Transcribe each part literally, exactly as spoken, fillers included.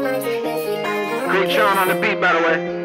Great Sean on the beat, by the way.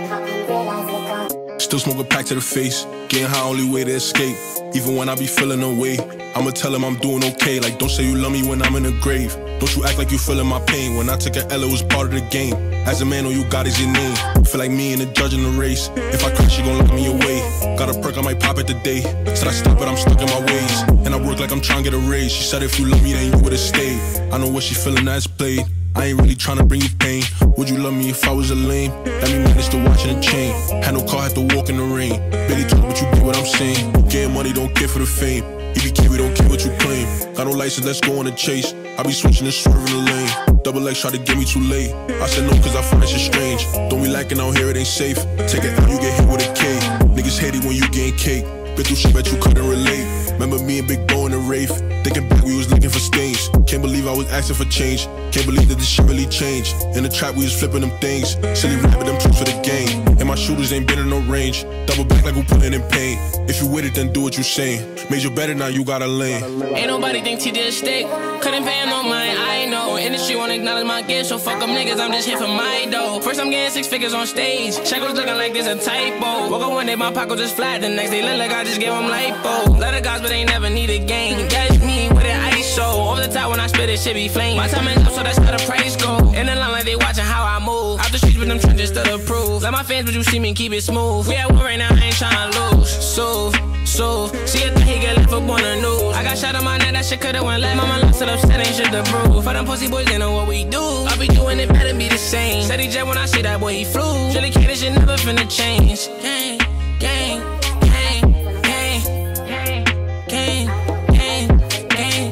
Still smoke a pack to the face, getting high, only way to escape. Even when I be feeling away, I'ma tell him I'm doing okay. Like, don't say you love me when I'm in the grave. Don't you act like you feeling my pain. When I took an L, it was part of the game. As a man, all you got is your name. Feel like me and the judge in the race. If I crash, you gon' look me away. Got a perk, I might pop it today. Said I stop, but I'm stuck in my ways. And I work like I'm trying to get a raise. She said if you love me, then you would've stayed. I know what she feeling, that's played. I ain't really tryna bring you pain. Would you love me if I was a lame? Let me manage the watch and the chain. Had no car, had to walk in the rain. Billy talk, but you get what I'm saying. Getting money, don't care for the fame. E B K, we don't care what you claim. Got no license, let's go on a chase. I be switching and swerving the lane. Double X try to get me too late. I said no cause I find that shit strange. Don't be lacking out here, it ain't safe. Take it out, you get hit with a K. Niggas hate it when you getting cake. Been through shit, bet you couldn't relate. Remember me and Big Bo in the rave. Thinking back, we was looking for stains. Can't believe I was asking for change. Can't believe that this shit really changed. In the trap, we was flipping them things. Silly rapping them tricks for the game. And my shooters ain't been in no range. Double back like we putting in pain. If you with it, then do what you saying. Made you better, now you got a lane. Ain't nobody think T did a stick. Couldn't pay him no mind, I know. Industry won't acknowledge my gift, so fuck them niggas, I'm just here for my dough. First I'm getting six figures on stage. Shackles looking like this a typo. Woke up one day, my pocket just flat. The next day look like I just gave him lipo. Let the guys, but they never need a game. Catch me with an ice show. Over the top when I spit it, shit be flame. My time is up, so that's how the praise go. In the line like they watching how I move. Out the streets with them trenches to the proof. Let my fans, but you see me keep it smooth. We at war right now, I ain't tryna lose. So, so, see a thing he get left up on the news. I got shot on my neck, that shit could've went left. Mama lost it upset, ain't shit to prove. For them pussy boys, they know what we do. I be doing it better, be the same. Said he jet when I see that boy, he flew. Really can't, this shit never finna change. Gang, gang, gang, gang, gang, gang, gang, gang,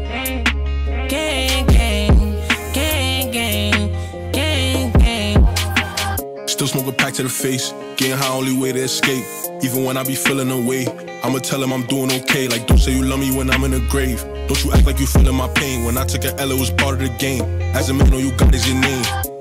gang, gang, gang, gang, gang. Still smoke a pack to the face, getting high, only way to escape. Even when I be feeling away, I'ma tell him I'm doing okay. Like, don't say you love me when I'm in the grave. Don't you act like you feeling my pain. When I took an L, it was part of the game. As a man, all you got is your name.